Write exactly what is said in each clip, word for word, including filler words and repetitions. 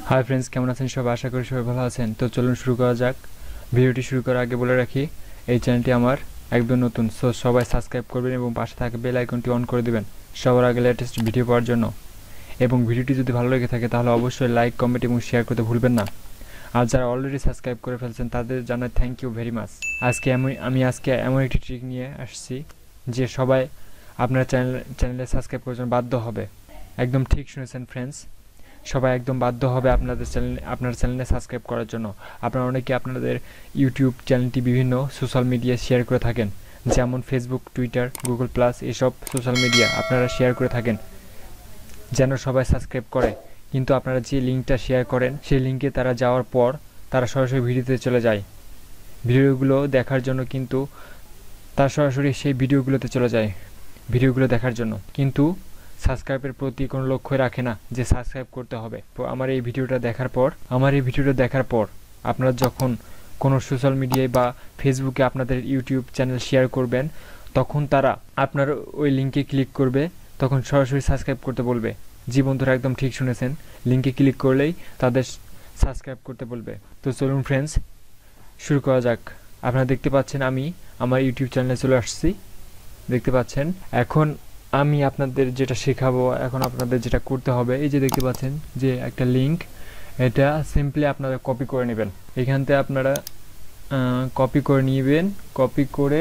Hi friends, কেমন আছেন সবাই? আশা করি সবাই ভালো আছেন। তো চলুন শুরু করা যাক। ভিডিওটি শুরু করার আগে বলে রাখি, এই চ্যানেলটি আমার একদম নতুন, সো সবাই সাবস্ক্রাইব করবেন এবং পাশে থাকা বেল আইকনটি অন করে দেবেন সবার আগে লেটেস্ট ভিডিও পাওয়ার জন্য। এবং ভিডিওটি যদি ভালো লেগে থাকে তাহলে অবশ্যই লাইক, কমেন্ট এবং শেয়ার করতে ভুলবেন না। আর যারা অলরেডি সাবস্ক্রাইব করে ফেলছেন তাদের জানাই থ্যাংক ইউ ভেরি মাচ। আজকে আমি আমি আজকে এমন একটি ট্রিক নিয়ে আসছি যে সবাই আপনার চ্যানেল চ্যানেলে সাবস্ক্রাইব করার জন্য বাধ্য হবে। একদম ঠিক শুনেছেন ফ্রেন্ডস, সবাই একদম বাধ্য হবে আপনাদের চ্যানেল আপনার চ্যানেলে সাবস্ক্রাইব করার জন্য। আপনারা অনেকে আপনাদের ইউটিউব চ্যানেলটি বিভিন্ন সোশ্যাল মিডিয়ায় শেয়ার করে থাকেন, যেমন ফেসবুক, টুইটার, গুগল প্লাস, এসব সোশ্যাল মিডিয়া আপনারা শেয়ার করে থাকেন যেন সবাই সাবস্ক্রাইব করে। কিন্তু আপনারা যে লিঙ্কটা শেয়ার করেন সেই লিঙ্কে তারা যাওয়ার পর তারা সরাসরি ভিডিওতে চলে যায়। ভিডিওগুলো দেখার জন্য কিন্তু তারা সরাসরি সেই ভিডিওগুলোতে চলে যায় ভিডিওগুলো দেখার জন্য, কিন্তু সাবস্ক্রাইবের প্রতি কোনো লক্ষ্য রাখে না যে সাবস্ক্রাইব করতে হবে। তো আমার এই ভিডিওটা দেখার পর আমার এই ভিডিওটা দেখার পর আপনারা যখন কোনো সোশ্যাল মিডিয়ায় বা ফেসবুকে আপনাদের ইউটিউব চ্যানেল শেয়ার করবেন, তখন তারা আপনার ওই লিঙ্কে ক্লিক করবে, তখন সরাসরি সাবস্ক্রাইব করতে বলবে। জি বন্ধুরা, একদম ঠিক শুনেছেন, লিঙ্কে ক্লিক করলেই তাদের সাবস্ক্রাইব করতে বলবে। তো চলুন ফ্রেন্ডস শুরু করা যাক। আপনারা দেখতে পাচ্ছেন আমি আমার ইউটিউব চ্যানেলে চলে আসছি, দেখতে পাচ্ছেন। এখন আমি আপনাদের যেটা শেখাবো, এখন আপনাদের যেটা করতে হবে, এই যে দেখতে পাচ্ছেন যে একটা লিঙ্ক, এটা সিম্পলি আপনারা কপি করে নেবেন। এখান থেকে আপনারা কপি করে নেবেন। কপি করে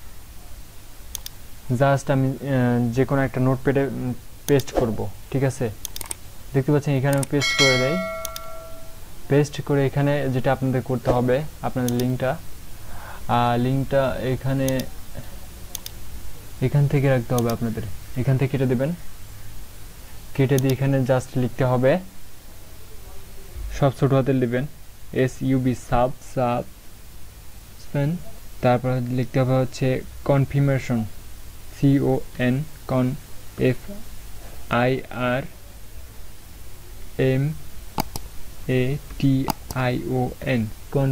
জাস্ট আমি যে কোনো একটা নোটপ্যাডে পেস্ট করব, ঠিক আছে? দেখতে পাচ্ছেন এখানে আমি পেস্ট করে দেই। পেস্ট করে এখানে যেটা আপনাদের করতে হবে, আপনাদের লিঙ্কটা লিঙ্কটা এখানে এখান থেকে রাখতে হবে আপনাদের। এখান থেকে কেটে দেবেন, কেটে দিয়ে এখানে জাস্ট লিখতে হবে, সব ছোট হাতে লিখবেন, এস ইউবি সাব সাব স্পেন। তারপর লিখতে হবে হচ্ছে confirmation, C O N con F I R M A T I O N,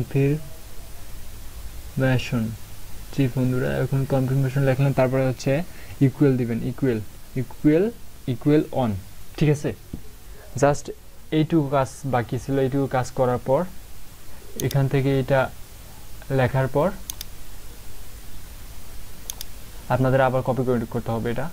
confirmation. জি বন্ধুরা, এখন কনফার্মেশন লিখলাম, তারপরে হচ্ছে ইকুয়াল দিবেন, ইকুয়াল ইকুয়াল ইকুয়াল অন, ঠিক আছে? জাস্ট এইটুকু কাজ বাকি ছিল। এইটুকু কাজ করার পর এখান থেকে এটা লেখার পর আপনাদের আবার কপি করে করতে হবে। এটা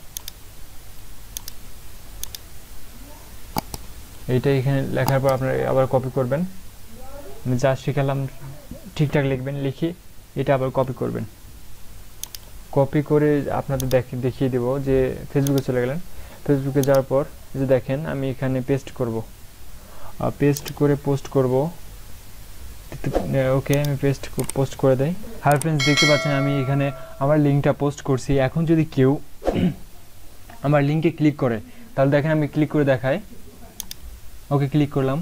এইটা এখানে লেখার পর আপনারা আবার কপি করবেন। আমি যা শিখালাম ঠিকঠাক লিখবেন, লিখে এটা আবার কপি করবেন। কপি করে আপনাদের দেখিয়ে দেব যে ফেসবুকে চলে গেলেন। ফেসবুকে যাওয়ার পর যে দেখেন আমি এখানে পেস্ট করব, পেস্ট করে পোস্ট করব। ওকে, আমি পেস্ট পোস্ট করে দেই। হাই ফ্রেন্ডস, দেখতে পাচ্ছেন আমি এখানে আমার লিঙ্কটা পোস্ট করছি। এখন যদি কেউ আমার লিঙ্কে ক্লিক করে, তাহলে দেখেন আমি ক্লিক করে দেখাই। ওকে, ক্লিক করলাম।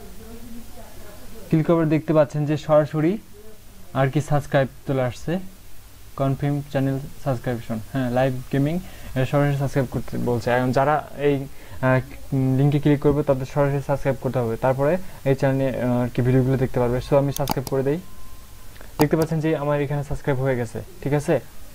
ক্লিক করার দেখতে পাচ্ছেন যে সরাসরি আর কি সাবস্ক্রাইব চলে আসছে, কনফার্ম চ্যানেল সাবস্ক্রিপশন, হ্যাঁ, লাইভ গেমিং, এটা সরাসরি সাবস্ক্রাইব করতে বলছে। এখন যারা এই লিঙ্কে ক্লিক করবে তাদের সরাসরি সাবস্ক্রাইব করতে হবে, তারপরে এই চ্যানেলে আর কি ভিডিওগুলো দেখতে পারবে। সো আমি সাবস্ক্রাইব করে দেই। দেখতে পাচ্ছেন যে আমার এখানে সাবস্ক্রাইব হয়ে গেছে, ঠিক আছে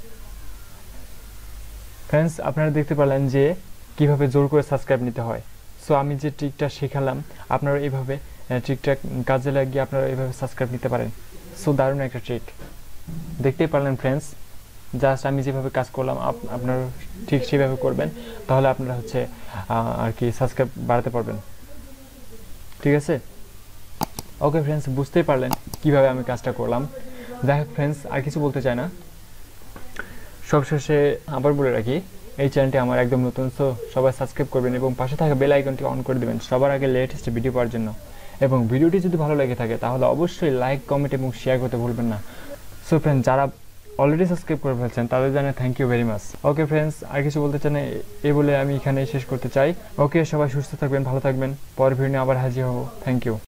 ফ্রেন্ডস? আপনারা দেখতে পারলেন যে কিভাবে জোর করে সাবস্ক্রাইব নিতে হয়। সো আমি যে ট্রিকটা শেখালাম, আপনারা এইভাবে ট্রিকটা কাজে লাগিয়ে আপনারা এইভাবে সাবস্ক্রাইব নিতে পারেন। সো দারুণ একটা ট্রিক, দেখতেই পারলেন ফ্রেন্ডস। জাস্ট আমি যেভাবে কাজ করলাম আপনারা ঠিক সেভাবে করবেন, তাহলে আপনারা হচ্ছে আর কি সাবস্ক্রাইব বাড়াতে পারবেন, ঠিক আছে? ওকে ফ্রেন্ডস, বুঝতেই পারলেন কিভাবে আমি কাজটা করলাম। যাই হোক ফ্রেন্ডস, আর কিছু বলতে চাই না। সবশেষে আবার বলে রাখি, এই চ্যানেলটি আমার একদম নতুন, সো সবাই সাবস্ক্রাইব করবেন এবং পাশে থাকা বেল আইকনটি অন করে দেবেন সবার আগে লেটেস্ট ভিডিও পাওয়ার জন্য। এবং ভিডিওটি যদি ভালো লেগে থাকে তাহলে অবশ্যই লাইক, কমেন্ট এবং শেয়ার করতে ভুলবেন না। সো ফ্রেন্ডস, যারা অলরেডি সাবস্ক্রাইব করে ফেলছেন তাদের জানাই thank you very much. Okay friends, আর কিছু বলতে চান এই বলে আমি এখানে শেষ করতে চাই। ওকে, সবাই সুস্থ থাকবেন, ভালো থাকবেন। পরের ভিডিও আবার হাজির হব। Thank you.